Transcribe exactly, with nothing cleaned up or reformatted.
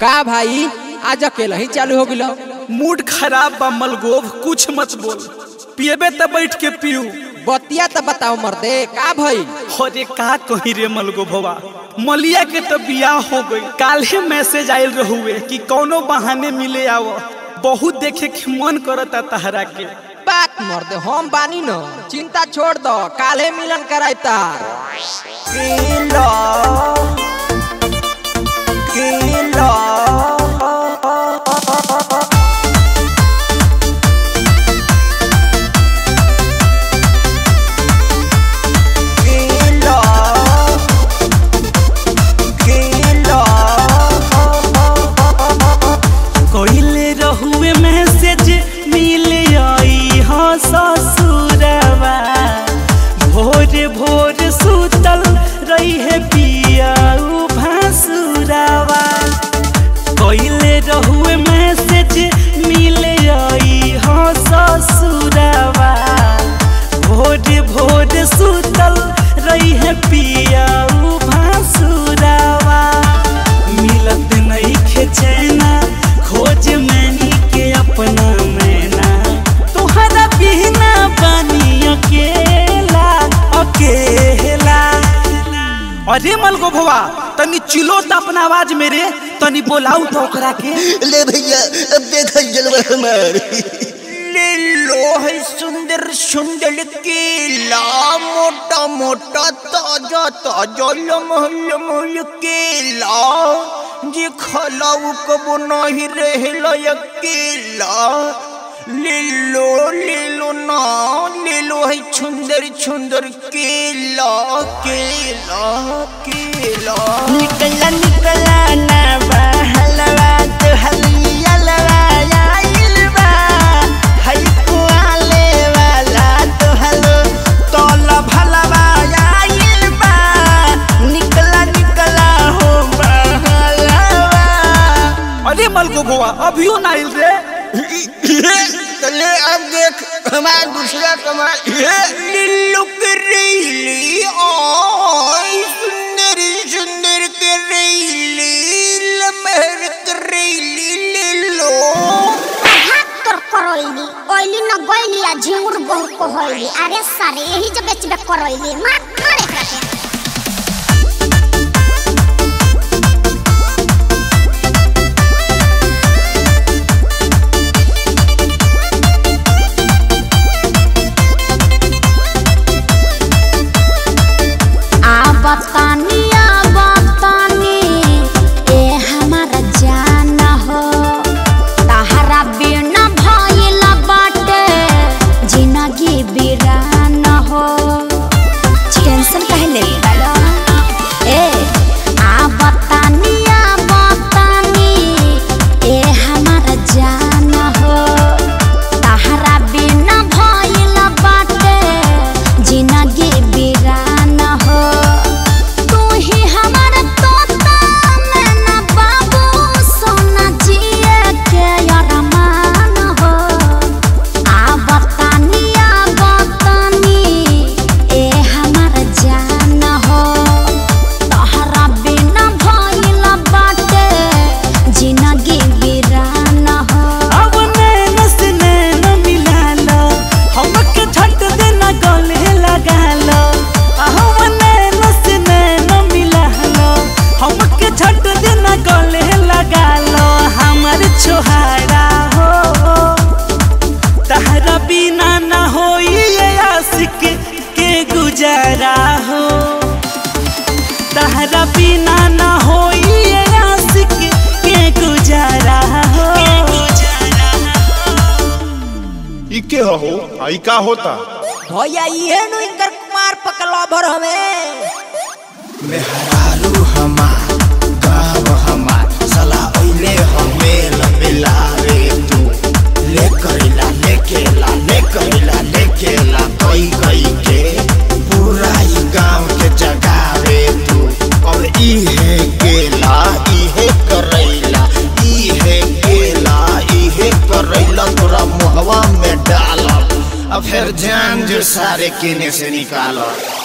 का भाई आज अकेला ही चालू हो गया। मूड खराब बा मलगोभ, कुछ मत बोल। पिएबे तो बैठ के पीऊ। बतिया तो बताओ मर्दे, का भाई? अरे का कही रे मलगोभवा, मलिया के तो बियाह हो गई। काल ही मैसेज आयल रहुए कि कौनो बहाने मिले आओ, बहुत देखे के मन करता तहरा के। बात मर्दे हम बानी न, चिंता छोड़ दो, काले मिलन कराई तार। किलो किलो कोइले रहुए मैसेज मिले आई हो ससुरवा, भोर भोर सुतल रही है पिया भासुरवा। कोइले रहुए मैसेज मिले आई हो ससुरवा, भोर भोर सुतल रही है पिया भासुरवा। मिलत नहीं खेचैना, खोज मैनी के अपना मैना, तुहरा बिना बानी अकेला अकेला। अरे मलगोभवा तनी चिलो त अपना आवाज मेरे, तनी बोलाऊ तो ओकरा के। ले भैया अब देखा जलवा हमार। ले लो है सुंदर सुंदर केला, मोटा मोटा ताजा ताजा लमह लमह केला, जे खलाऊ कबो नहीं रहेला अकेला। ले लो ले लो ना, ले लो है सुंदर सुंदर केला केला केला। निकला निकला ना बहलवा तो हलिया लवाया इलवा, हई कुआले वाला तो हलो तोला भलवा इलवा। निकला निकला हो बहलवा। अरे मलगोभवा अभियो ना आइल रे। चले अब देख हमारा दूसरा कमाल। लिल्लू करेली आई सुंदर सुंदर करेली, लमहर करेली लिल्लू। तोर करैली ओइली न गइली आ झिंगुर बहु कहैली। अरे सारे यही जब बेचबे करैली मार मार एकरा के। बतानिया बतानी ए हमारा जान हो, तहरा बिना भइल बाटे जिंदगी बिरान हो। टेंशन काहे ले बड़ा ए आ बतानिया बतानी ए हमारा जान हो, तहरा बिना भइल बाटे जिंदगी बिरान हो। छोहारा हो तहरा बिना न होई ये आशिक के गुजारा हो, तहरा बिना न होई ये आशिक के गुजारा हो। ई के हो आई का होता भैया ये नु इंकर कुमार पकला भर हमें। मेहरारू हमार गाँव हमार, सला ओइले हमें लबेलावे तू। ले करेला ले केला ले करेला ले केला, कई कई के पूरा ही गाँव के जगावे तू। और इहे केला इहे करेला इहे केला इहे करेला तोरा मुहवा में डालब, अब फिर जान जो सारे केने से निकालो।